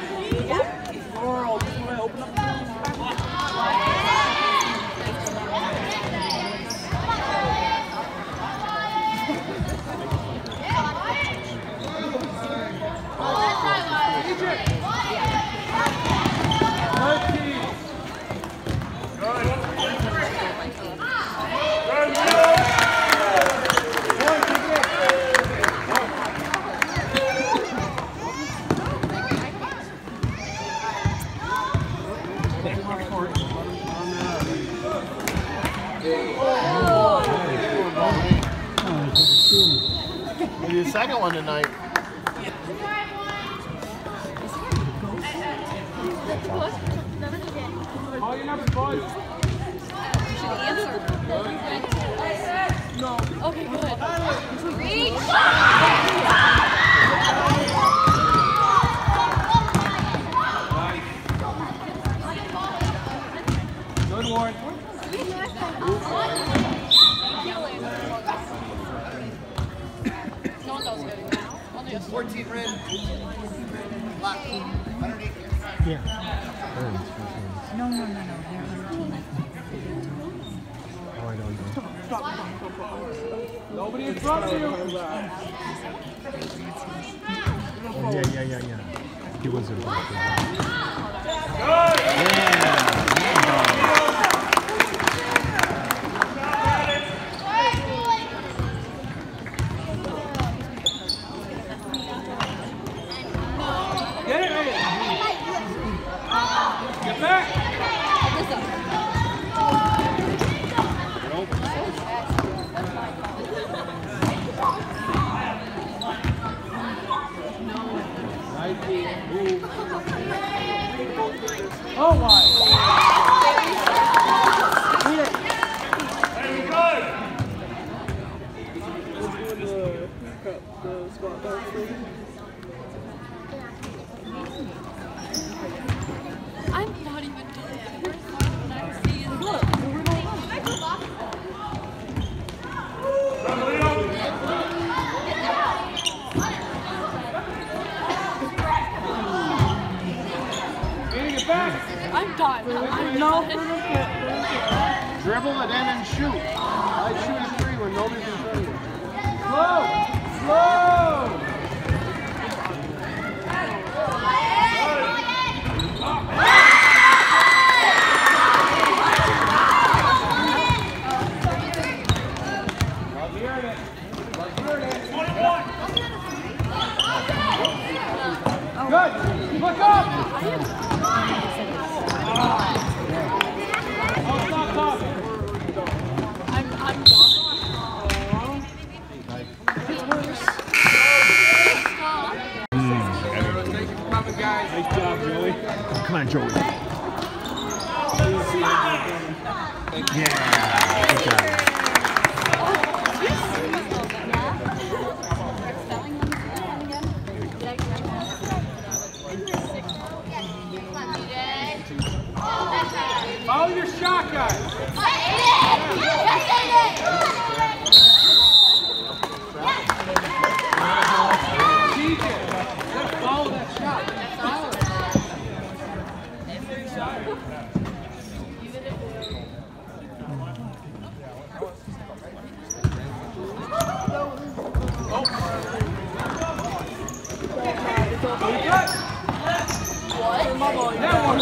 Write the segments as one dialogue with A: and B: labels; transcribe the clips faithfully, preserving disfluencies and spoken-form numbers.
A: Laurel, just want to open up the
B: Maybe the second one tonight.
A: All your numbers, boys.
C: Should answer.
A: No.
C: Okay, good. Reach.
A: Good, Warren.
C: No one does good. Only us.
B: fourteen red. Black. Underneath.
D: Yeah.
E: No, no, no, no.
D: Oh, I don't know.
A: Nobody in front of you.
D: Oh, yeah, yeah, yeah, yeah. He was involved.
A: Get it, Aiden. Get back. Oh my! Read it. Very good.
C: I'm not even done. When I see it. Look.
A: Back.
C: I'm done. I'm
A: No.
B: Dribble it in and shoot. I shoot a three when nobody's in front of you.
A: Slow. Slow. Love hearing it. Love hearing it. Good. Look up.
C: I'm, I'm done.
A: It's worse.
D: Thank you for coming, guys. Nice job, Joey. Come on, Joey. Yeah. Good job.
A: Follow your shot, guys. T J, just follow that shot. Follow it. Oh. What? That one.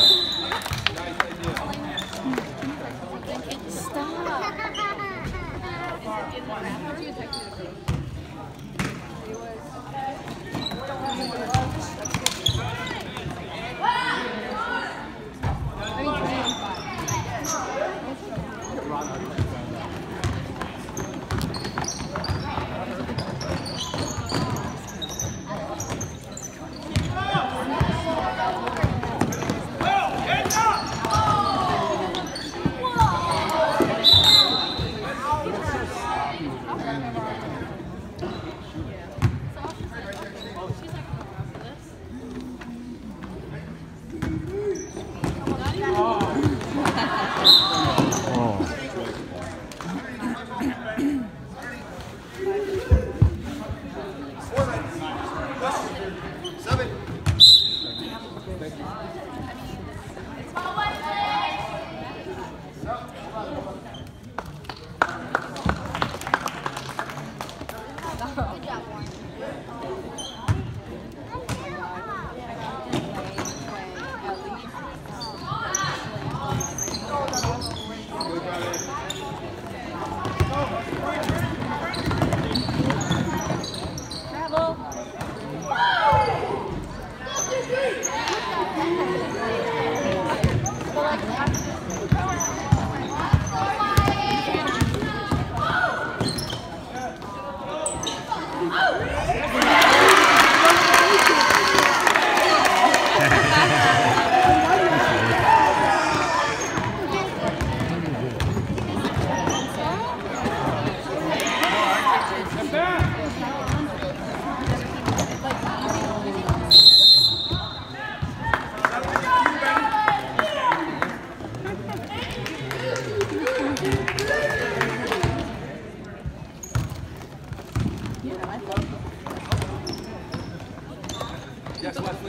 A: Yes, Wesley.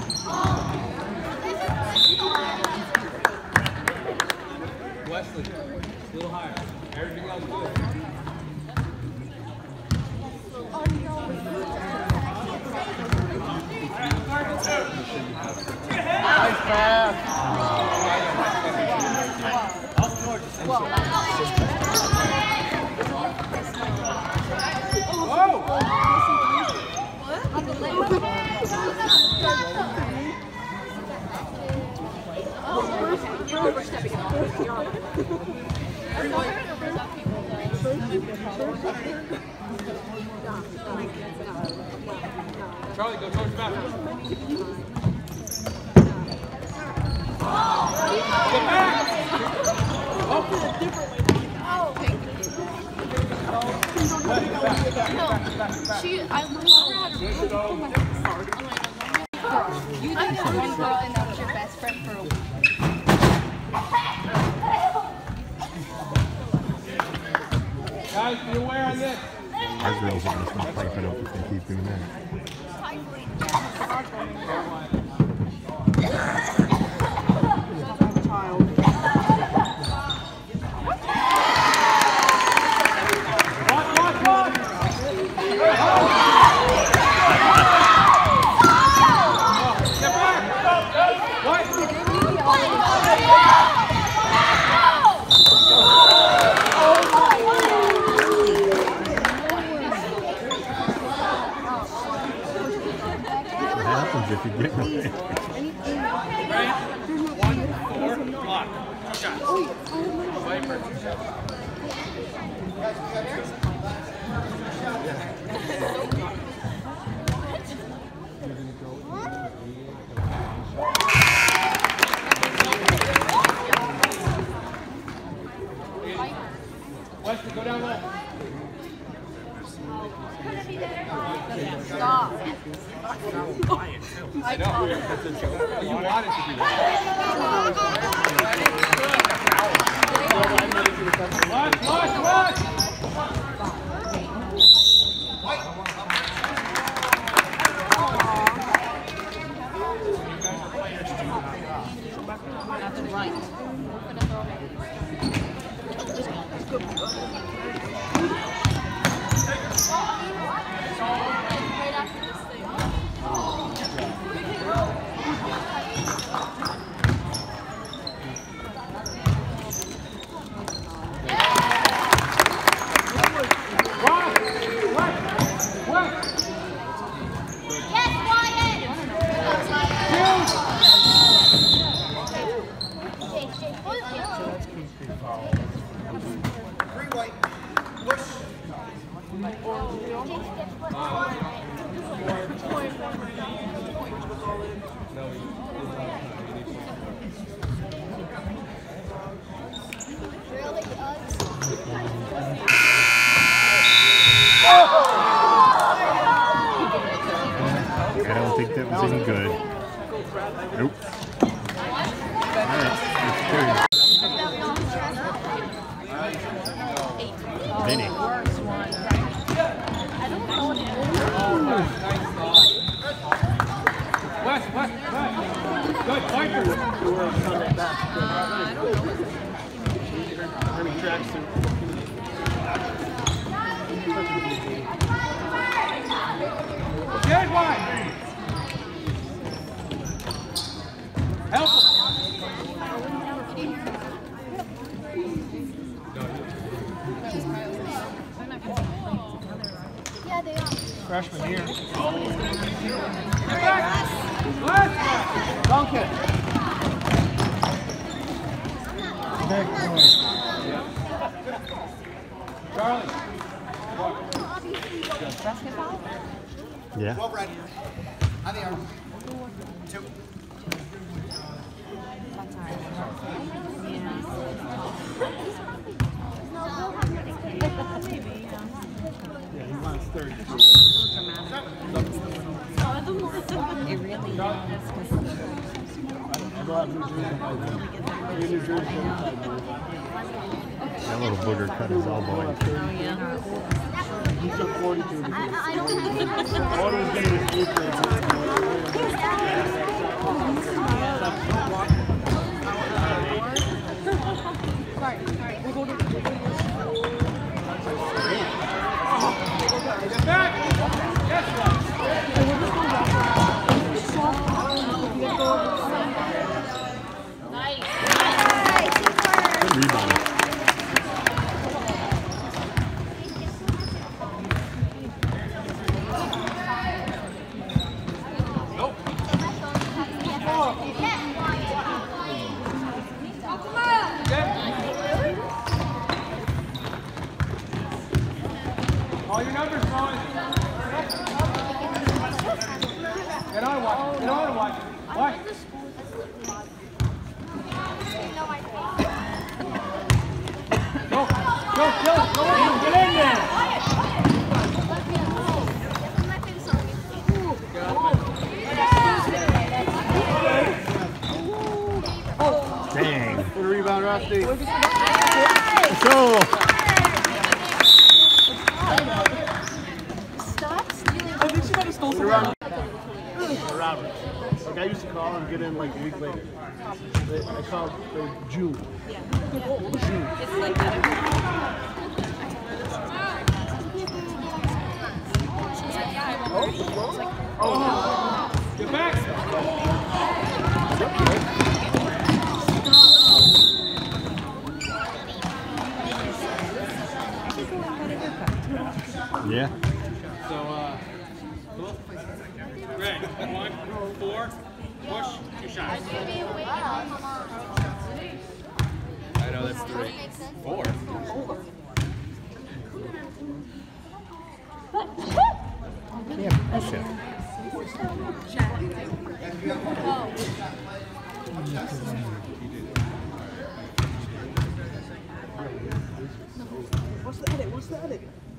A: Wesley, a little higher. Everything else good.
B: Nice pass.
A: Charlie, go towards the back. Get back!
C: She, I love her. You think that one girl and that was your best friend for a week.
A: Guys, be aware on this.
E: Our girls are going to start piping up if they keep doing that.
A: Watch, watch, watch! Get back! What?
E: What happens if you get away?
A: One, four, block. Two shots. Viper, two shots. Wesley, go down low.
C: Stop.
A: I know. You wanted to do that. Watch, watch, watch!
E: I don't think that was any good. Nope. Alright, Vinny.
A: West, west, west. Good, Piper.
B: Running tracks through.
A: Dead wide. Help him.
C: Yeah, they are.
B: Freshman here.
A: Get back. Left.
B: Dunk it.
A: Charlie.
C: Basketball?
E: Yeah.
F: Well, Brad. On the arm. Two.
B: Yeah, he wants thirty.
C: It really is.
B: I go out in New Jersey. New New Jersey.
E: That little booger cut his elbow.
C: Oh, yeah.
B: He took forty-two.
C: I, I don't have
B: All those days, eighth grade.
C: Sorry, sorry. We'll go to
A: Get back. Yes, sir.
C: Nice.
E: Good rebound.
A: All your numbers, boys. Get on, watch. Get on, watch. Watch. Go, go, kill it. Go in. Get in there.
E: Dang.
B: Good rebound, Rusty.
E: Let's go.
C: Stop stealing.
B: I think she might have stole some Roberts. Like I used to call and get in like a week later. They, I called the June.
C: Yeah.
B: June.
C: It's like that. She's like, yeah, I won't. It's like,
A: Oh. Get back.
E: Yeah.
A: So, uh, Greg, one, four, push, two shots. I know that's three. Four.
E: Yeah, push it.
B: What's the edit? What's the edit?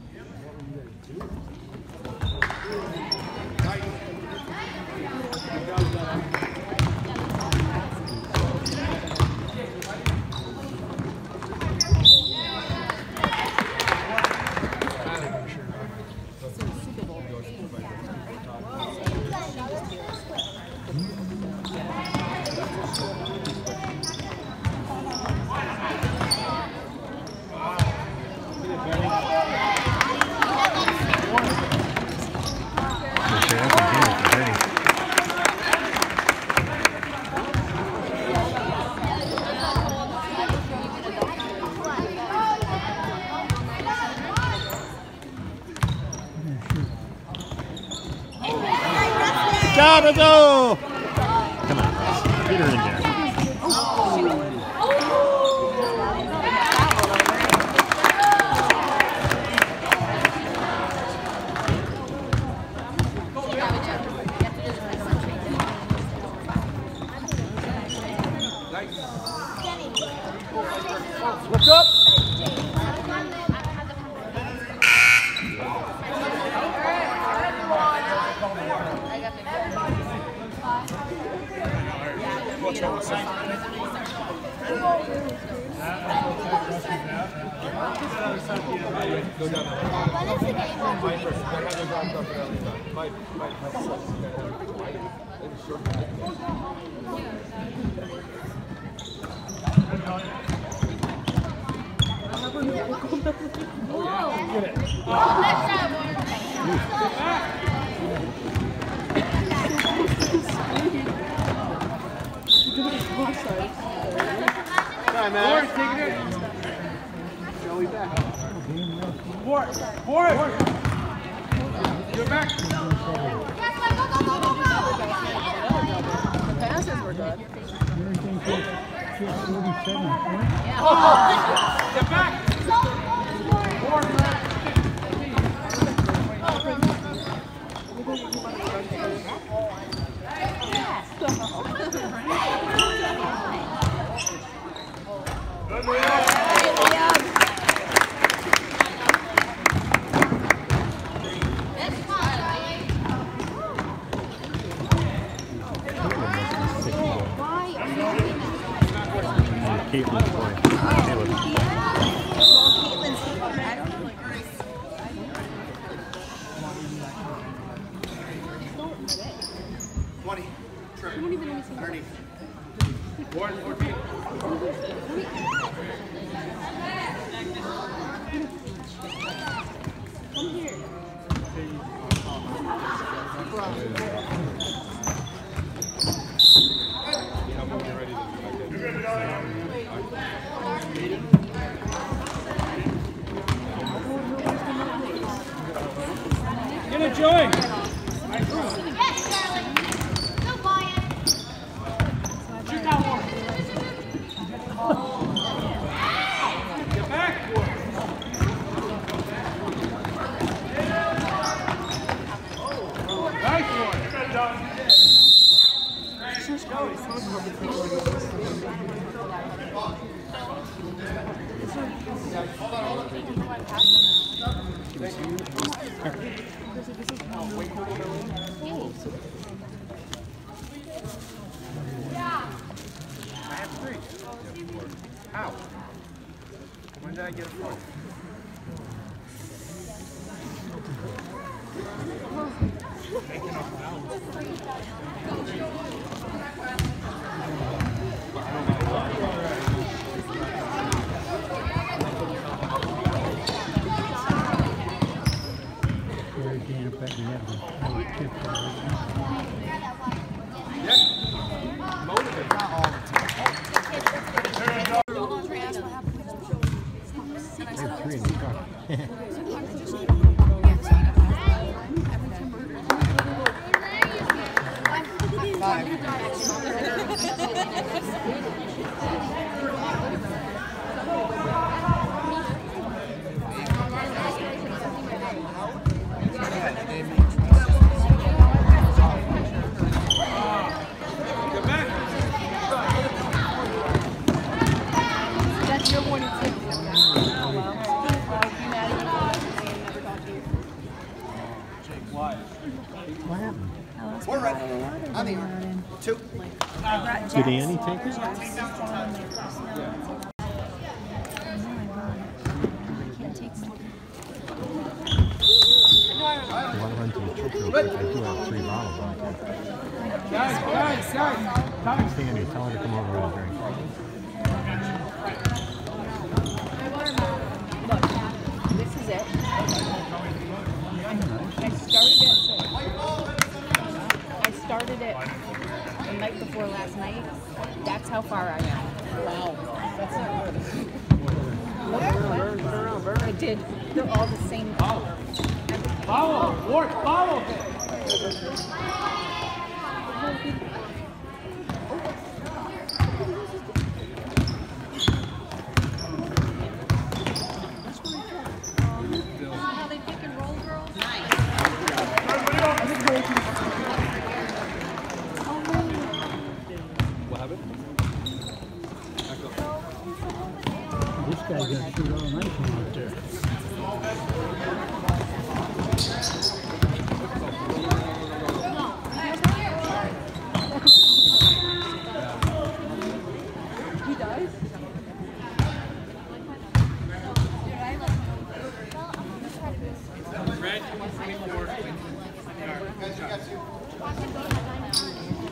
E: Job, let's go! Come on, Russ. Get her in there.
B: What's up?
F: Go down there.
C: When is the game over?
F: Mike, that other guy's up there. Mike, Mike, Mike.
B: Hi, man.
A: Forward, take it in.
B: Joey back.
A: Forward, forward. Go back.
C: The passes were good.
A: Get back. Forward.
E: Caitlin's boy. Caleb.
F: twenty. Trip. Underneath.
A: Forward, fourteen. Get it, Joey. Shoot that one. Get back. Nice one. Good job. I have three. How? When did I get a four?
E: Three in the car. What happened?
F: We're ready. On the arm. Two.
E: Did Annie take it? I want to run to the church real quick. I do have three bottles on here.
A: Guys, guys, guys.
E: Thanks, Annie. Tell her to come over and drink.
C: This is it. I started it. I started it the night before last night. That's how far I am. Wow, that's not good. I did. They're all the same color.
A: Follow, Ward, follow.
C: How they pick and roll, girls?
A: What happened?
G: This guy's gonna shoot all night from out there.
C: He does?
A: Red, twenty-four.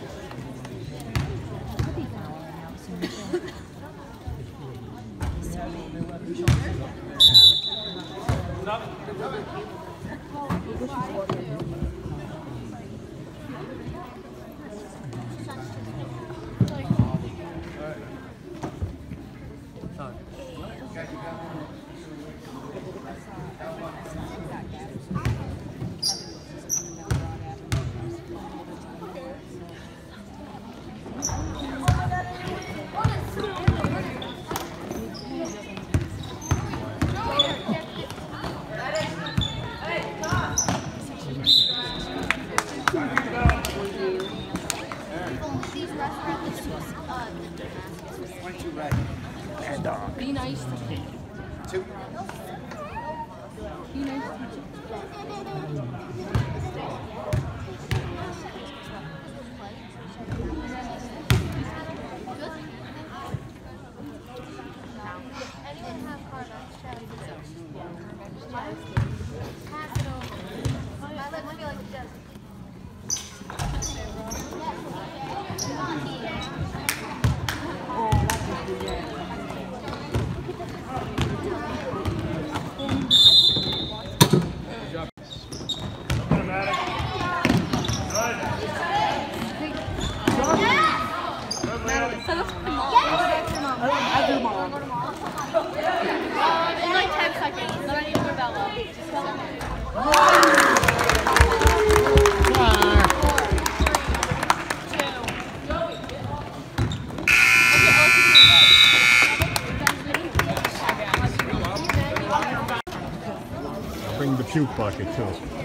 F: twenty-two red.
E: Bad dog.
C: Be nice to me.
F: Two.
C: Be nice to me.
E: Bring the puke bucket too.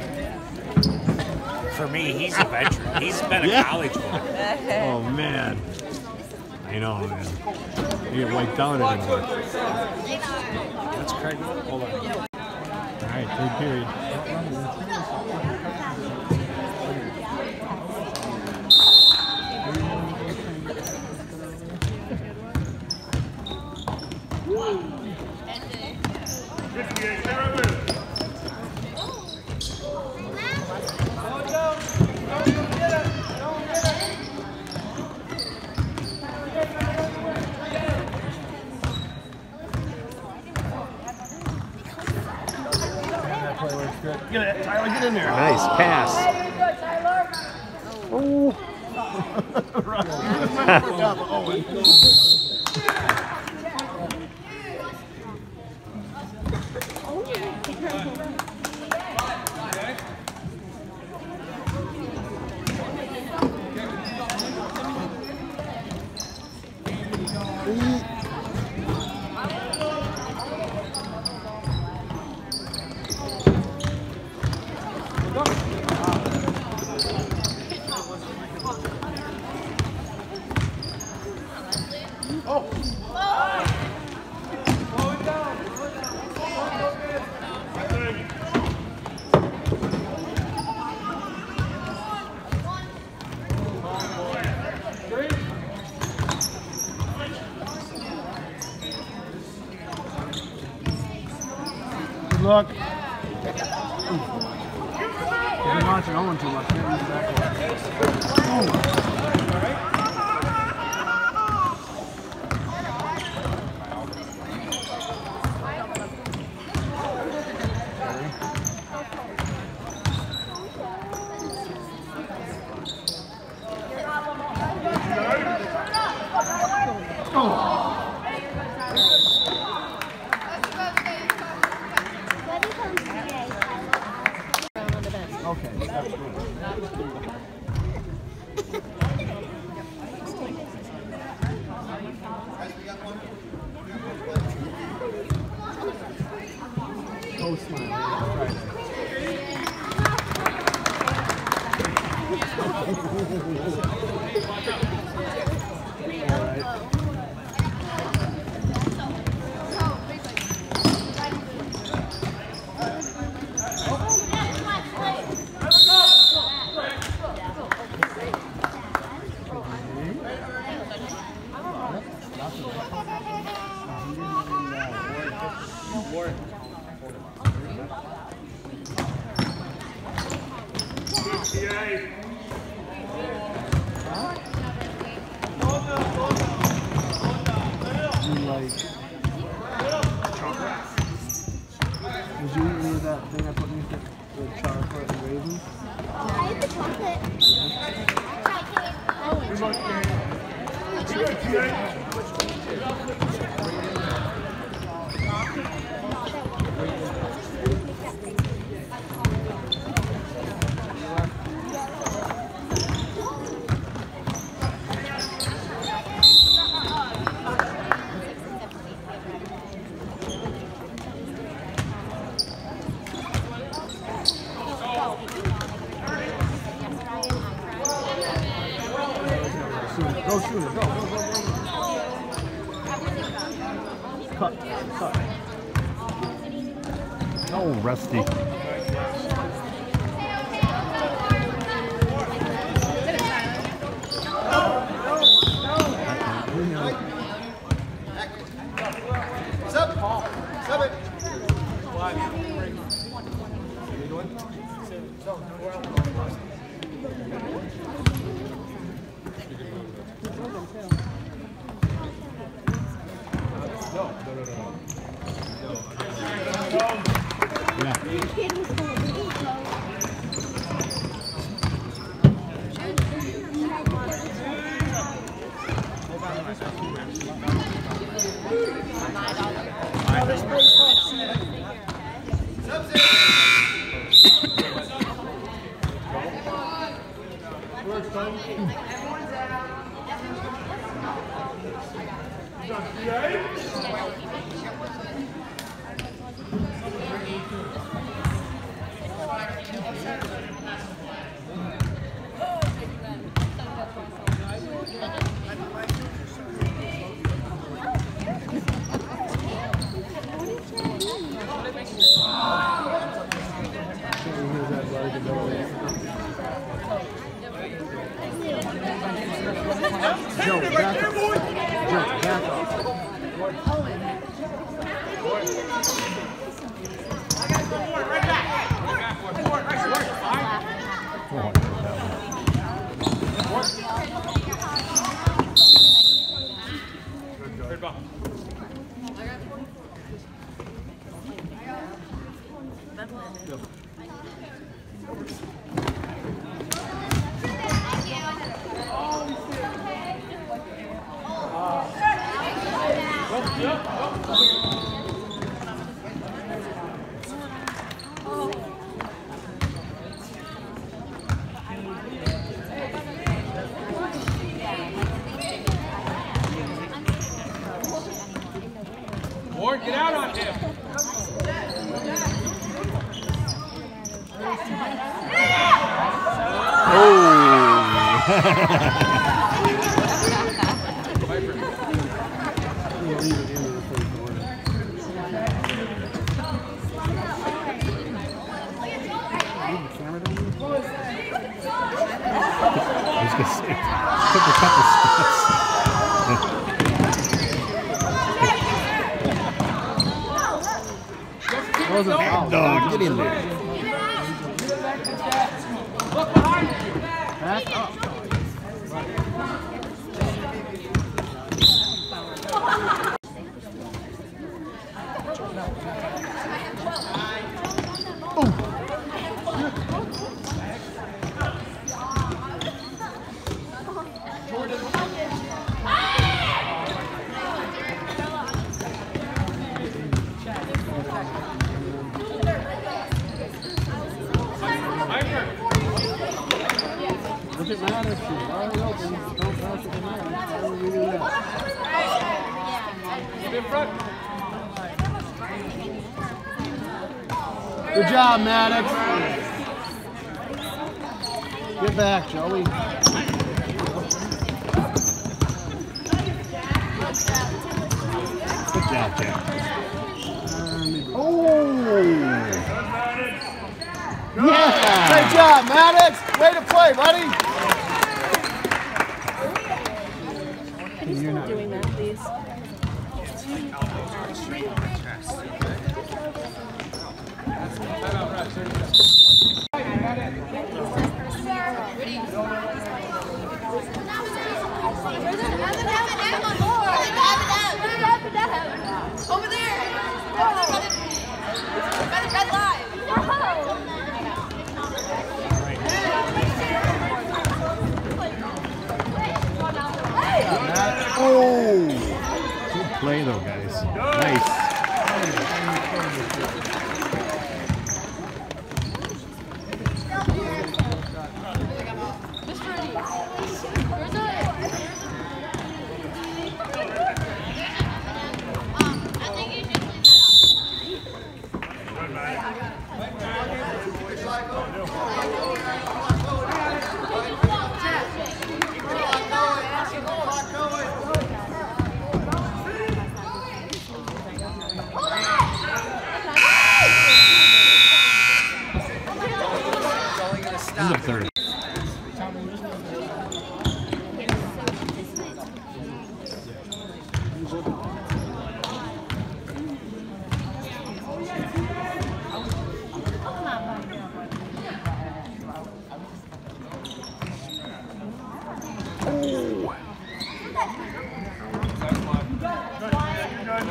D: For me, he's a veteran. He's been a
E: Yeah.
D: college boy.
E: Oh man. I know, man. You get wiped down anymore.
D: That's Craig. Hold on.
E: All right, third period.
B: Get it, Tyler, get in there.
E: Nice pass. Oh.
B: Good luck. You've been watching Owen too much. Can't use that one. Okay, that's good. Oh, smile. Did you eat any of that thing I put in the chocolate and raisins?
H: I ate the chocolate.
B: Go sooner, go, go, go, go. Cut. Cut.
E: Oh, Rusty.
F: Sub. Sub it.
B: Joe, back up. Joe, back up.
A: Ward, get out on him.
E: I was gonna say, took a couple steps.
B: Wasn't foul.
E: No, get in there.
A: Look behind you.
B: Back up. Look at Maddox. She's already open. Don't pass it to Maddox. How do we do that?
A: Keep in front.
B: Good job, Maddox. Get back, Joey.
E: Good job, Jack.
B: Oh! Yeah! Great job, Maddox. Way to play, buddy.
C: Can you stop doing that, please?
H: Over there! By the red line!
E: Oh! Good play, though, guys. Nice.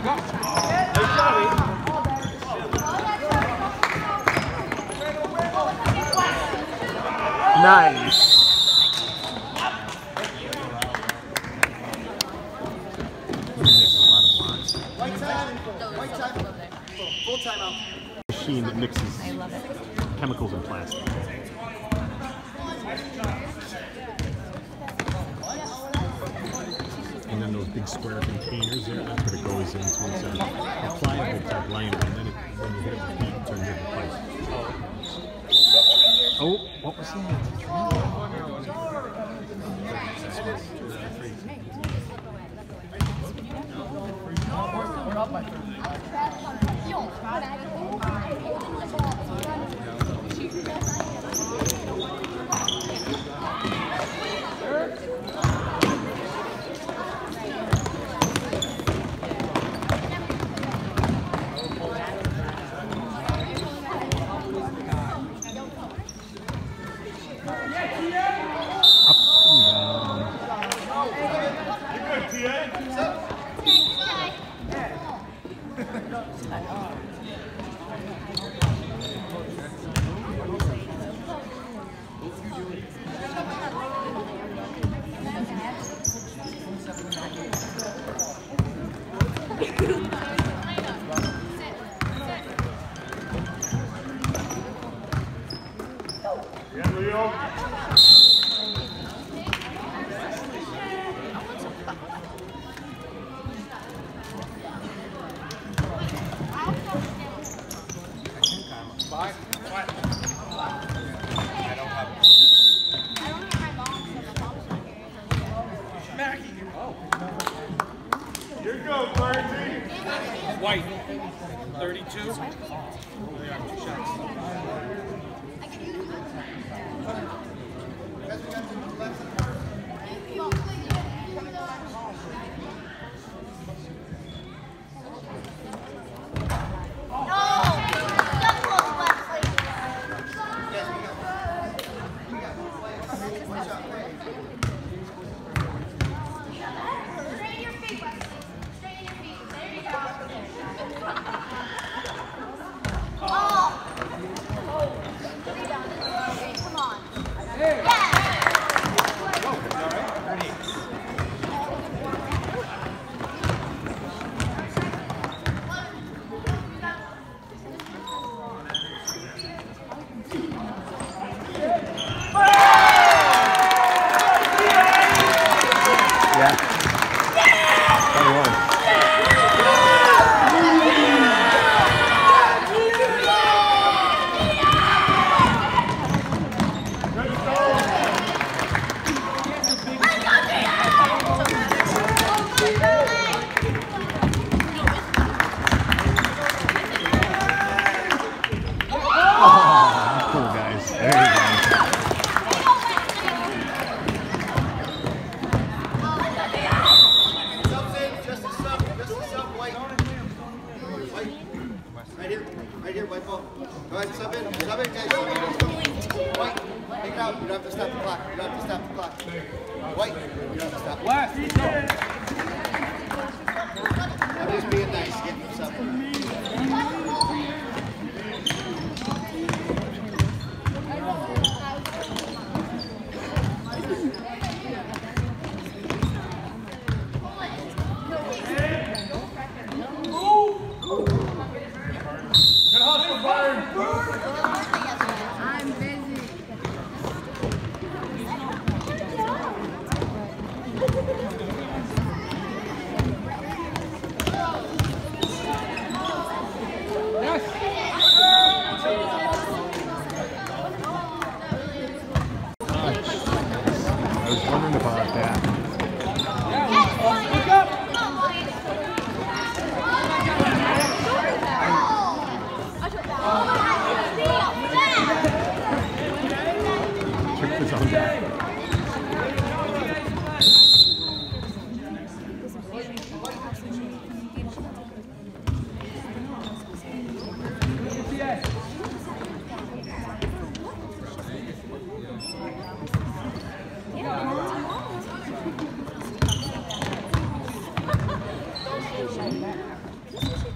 E: Nice.
F: White time. White time. Full timeout.
E: Machine that mixes
C: I love it.
E: chemicals and plastic. And then those big square containers there, that's what it goes into. It's a, a pliable type liner, and then it, when you hit it with heat, it turns into plastic. Oh, what was
A: White. thirty-two.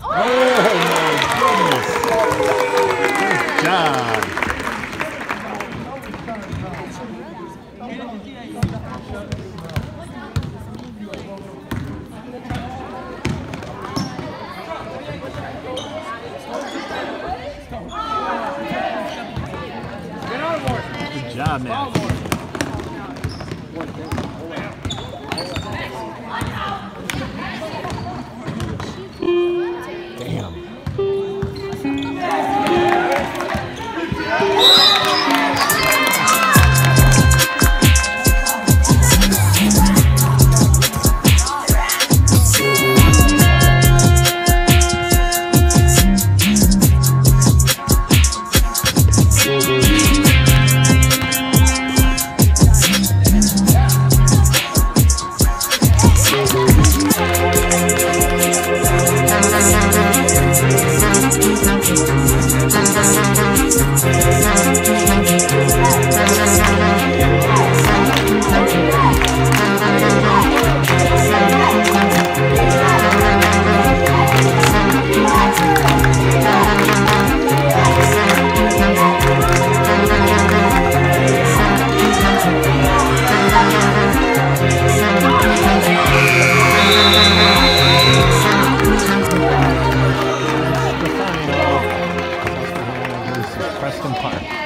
E: Good job. Good job, man. Preston Park.